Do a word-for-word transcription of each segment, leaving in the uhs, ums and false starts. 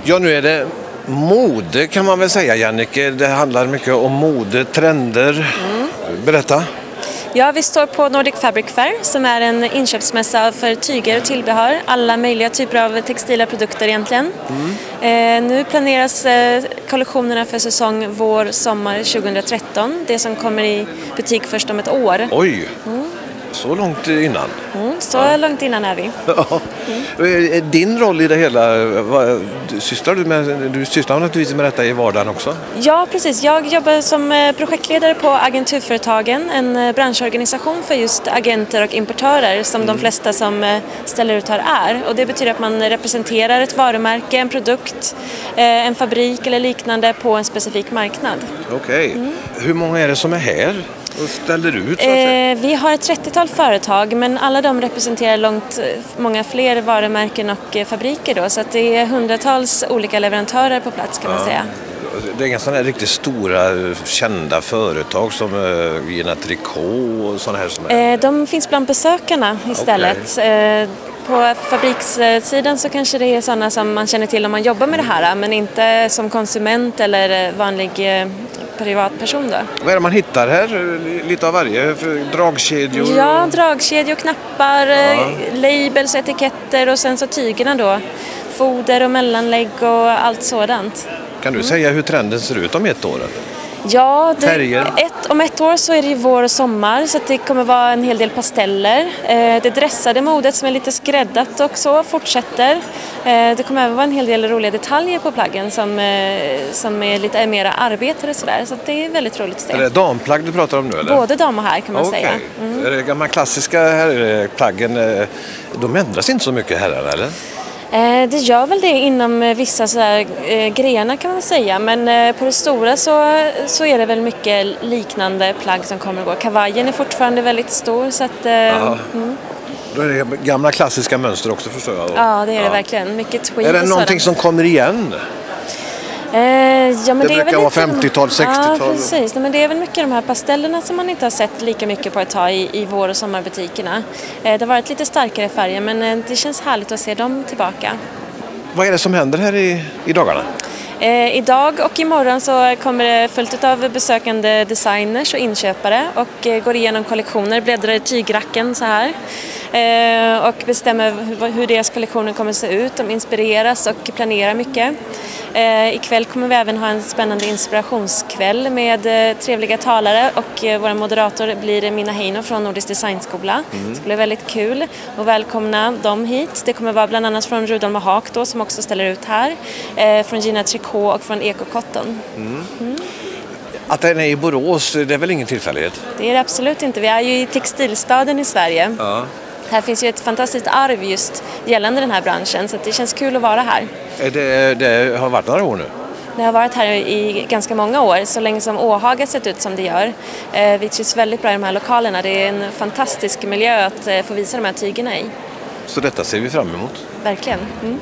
Ja, nu är det mode kan man väl säga, Jannike. Det handlar mycket om mode, trender. Mm. Berätta. Ja, vi står på Nordic Fabric Fair som är en inköpsmässa för tyger och tillbehör. Alla möjliga typer av textila produkter egentligen. Mm. Eh, nu planeras eh, kollektionerna för säsong vår-sommar tjugohundratretton. Det som kommer i butik först om ett år. Oj! Mm. Så långt innan? Mm, så ja. långt innan är vi. Ja. Mm. Din roll i det hela, vad, sysslar du, med, du sysslar naturligtvis med detta i vardagen också? Ja, precis. Jag jobbar som projektledare på Agenturföretagen, en branschorganisation för just agenter och importörer som mm. de flesta som ställer ut här är. Och det betyder att man representerar ett varumärke, en produkt, en fabrik eller liknande på en specifik marknad. Okej. Okay. Mm. Hur många är det som är här och ställer ut? Så att säga? Eh, vi har ett trettiotal företag, men alla de representerar långt många fler varumärken och fabriker då, så att det är hundratals olika leverantörer på plats kan ja. man säga. Det är ganska riktigt stora kända företag som uh, Gina Tricot och sådana här som är. Eh, de finns bland besökarna istället. Okay. Eh, På fabrikssidan så kanske det är sådana som man känner till om man jobbar med det här, men inte som konsument eller vanlig privatperson då. Vad är det man hittar här? Lite av varje? Dragkedjor? Ja, dragkedjor, knappar, ja. labels, etiketter och sen så tygerna då. Foder och mellanlägg och allt sådant. Kan du mm. säga hur trenden ser ut om ett år? Ja, det, ett, om ett år så är det ju vår och sommar så att det kommer vara en hel del pasteller. Eh, det dressade modet som är lite skräddat och så fortsätter. Eh, det kommer även vara en hel del roliga detaljer på plaggen som, eh, som är lite mera arbetare sådär. Så att det är väldigt roligt att se. Är det damplagg du pratar om nu eller? Både dam och här kan man okay. säga. Mm. Är det gamla klassiska här, plaggen, de ändras inte så mycket här eller? Det gör väl det inom vissa så här, eh, grenar kan man säga, men eh, på det stora så, så är det väl mycket liknande plagg som kommer och går. Kavajen är fortfarande väldigt stor så att... Eh, mm. Då är det gamla klassiska mönster också förstår jag. Ja, det är det ja. verkligen. Mycket tweed. Är det någonting som kommer igen? Eh, ja, men det, det brukar vara femtiotal, sextiotal. Ja, precis. Men det är väl mycket de här pastellerna som man inte har sett lika mycket på ett tag i, i vår- och sommarbutikerna. Eh, det har varit lite starkare färger, men eh, det känns härligt att se dem tillbaka. Vad är det som händer här i, i dagarna? Eh, idag och imorgon så kommer det fullt av besökande designers och inköpare och eh, går igenom kollektioner, bläddrar i tygracken så här. Eh, och bestämmer hur, hur deras kollektioner kommer att se ut. De inspireras och planerar mycket. Eh, ikväll kommer vi även ha en spännande inspirationskväll med eh, trevliga talare och eh, vår moderator blir Minna Heino från Nordisk Designskola. Mm. Det blir väldigt kul och välkomna dem hit. Det kommer vara bland annat från Rudolf Mahak då, som också ställer ut här. Eh, från Gina Tricot och från Eko Cotton. Mm. Mm. Att den är i Borås, det är väl ingen tillfällighet? Det är det absolut inte. Vi är ju i textilstaden i Sverige. Ja. Här finns ju ett fantastiskt arv just gällande den här branschen så det känns kul att vara här. Det, det har varit några år nu? Det har varit här i ganska många år, så länge som Åhaga sett ut som det gör. Vi trivs väldigt bra i de här lokalerna. Det är en fantastisk miljö att få visa de här tygerna i. Så detta ser vi fram emot? Verkligen. Mm.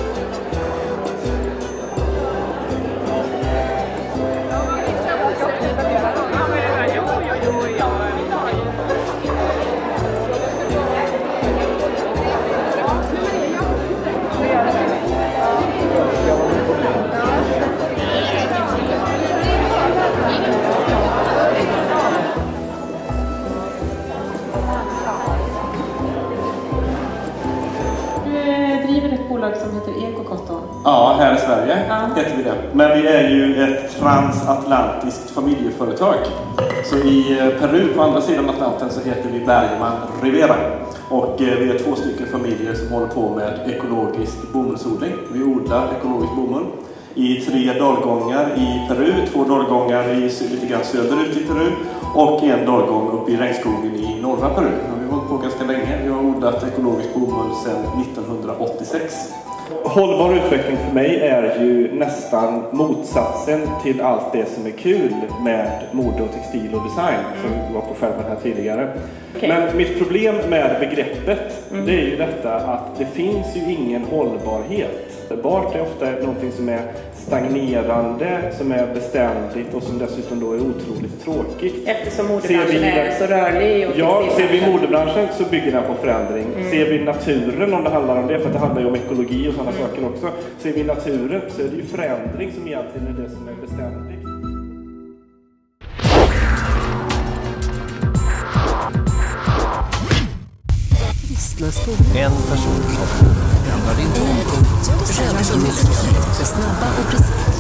Som heter Eko Cotton. Ja, här i Sverige ja. heter vi det. Men vi är ju ett transatlantiskt familjeföretag. Så i Peru på andra sidan Atlanten så heter vi Bergman Rivera. Och vi är två stycken familjer som håller på med ekologisk bomullsodling. Vi odlar ekologisk bomull i tre dalgångar i Peru, två dalgångar i, lite grann söderut i Peru och en dalgång uppe i regnskogen i norra Peru. Vi har hållit på ganska länge. Vi har odlat ekologisk bomull sedan nittonhundraåttiosex. Hållbar utveckling för mig är ju nästan motsatsen till allt det som är kul med mode och textil och design som vi var på skärmen här tidigare. Okay. Men mitt problem med begreppet mm. det är ju detta att det finns ju ingen hållbarhet. Bart är ofta någonting som är stagnerande, som är beständigt och som dessutom då är otroligt tråkigt. Eftersom modebranschen är så rörlig. Och ja, ser vi modebranschen så bygger den på förändring. Mm. Ser vi naturen, om det handlar om det, för det handlar ju om ekologi och sådana mm. saker också. Ser vi naturen så är det ju förändring som egentligen är det som är beständigt. En person som Snabba och precis.